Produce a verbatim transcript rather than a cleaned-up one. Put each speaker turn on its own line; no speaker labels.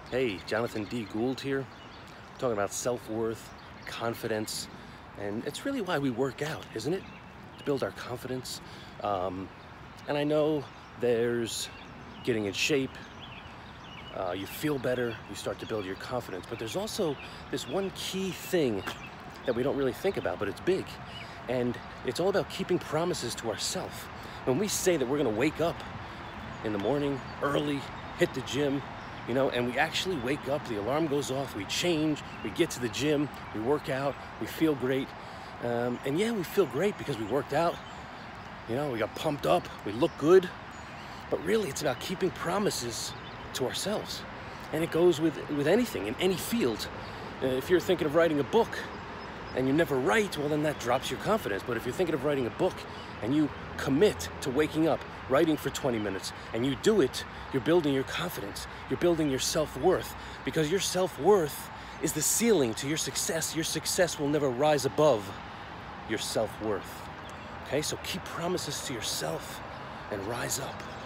Hey, Jonathan D. Gould here, talking about self-worth, confidence, and it's really why we work out, isn't it? To build our confidence. Um, and I know there's getting in shape, uh, you feel better, you start to build your confidence, but there's also this one key thing that we don't really think about, but it's big. And it's all about keeping promises to ourselves. When we say that we're gonna wake up in the morning, early, hit the gym, you know, and we actually wake up, the alarm goes off, we change, we get to the gym, we work out, we feel great. Um, and yeah, we feel great because we worked out, you know, we got pumped up, we look good. But really, it's about keeping promises to ourselves. And it goes with, with anything, in any field. Uh, if you're thinking of writing a book and you never write, well, then that drops your confidence. But if you're thinking of writing a book and you commit to waking up, writing for twenty minutes, and you do it, you're building your confidence, you're building your self-worth, because your self-worth is the ceiling to your success. Your success will never rise above your self-worth. Okay, so keep promises to yourself and rise up.